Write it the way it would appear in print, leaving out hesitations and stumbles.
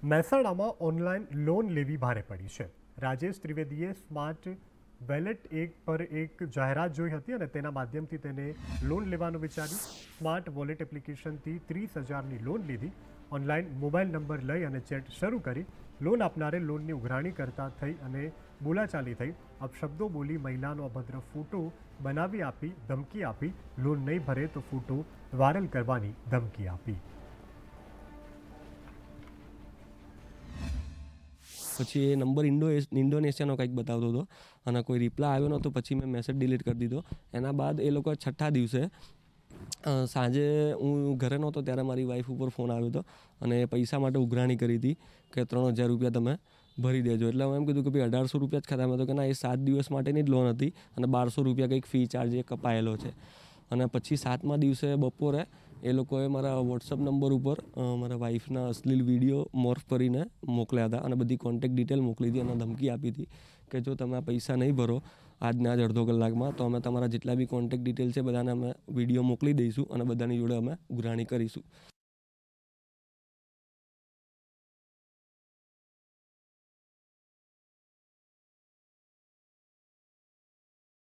મહેસાણામાં online loan લેવી ભારે પડી છે। રાજેશ ત્રિવેદીએ સ્માર્ટ વેલેટ એક પર એક જાહેરાત જોઈ હતી અને તેના માધ્યમથી તેને લોન લેવાનું વિચાર્યું। સ્માર્ટ વોલેટ એપ્લિકેશનથી 30,000ની લોન લીધી। ઓનલાઈન મોબાઈલ નંબર લઈ અને ચેટ શરૂ કરી। લોન આપનારે લોનની ઉઘરાણી કરતા થઈ અને બોલાચાલી થઈ। અપશબ્દો બોલી મહિલાનો અભદ્ર ફોટો બનાવી આપી ધમકી આપી। લોન નહીં ભરે તો ફોટો વાયરલ કરવાની ધમકી આપી। પછી એ નંબર ઇન્ડોનેશિયાનો કંઈક બતાવતો હતો અને કોઈ રિપ્લાય આવ્યો નહોતો। પછી મેં મેસેજ ડિલીટ કરી દીધો। એના બાદ એ લોકો છઠ્ઠા દિવસે સાંજે હું ઘરે નહોતો ત્યારે મારી વાઈફ ઉપર ફોન આવ્યો હતો અને પૈસા માટે ઉઘરાણી કરી હતી કે 3,000 રૂપિયા તમે ભરી દેજો। એટલે હું એમ કીધું કે ભાઈ 1,800 રૂપિયા જ ખાતામાં હતો કે ના, એ 7 દિવસ માટેની જ લોન હતી અને 1,200 રૂપિયા કંઈક ફી ચાર્જ એ કપાયેલો છે। અને પછી 7મા દિવસે બપોરે એ લોકોએ મારા વોટ્સઅપ નંબર ઉપર મારા વાઈફના અશ્લીલ વિડીયો મોર્ફ કરીને મોકલ્યા હતા અને બધી કોન્ટેક્ટ ડિટેલ મોકલી હતી અને ધમકી આપી હતી કે જો તમે આ પૈસા નહીં ભરો આજના જ અડધો કલાકમાં તો અમે તમારા જેટલા બી કોન્ટેક્ટ ડિટેલ છે બધાને અમે વિડીયો મોકલી દઈશું અને બધાની જોડે અમે ઉઘરાણી કરીશું।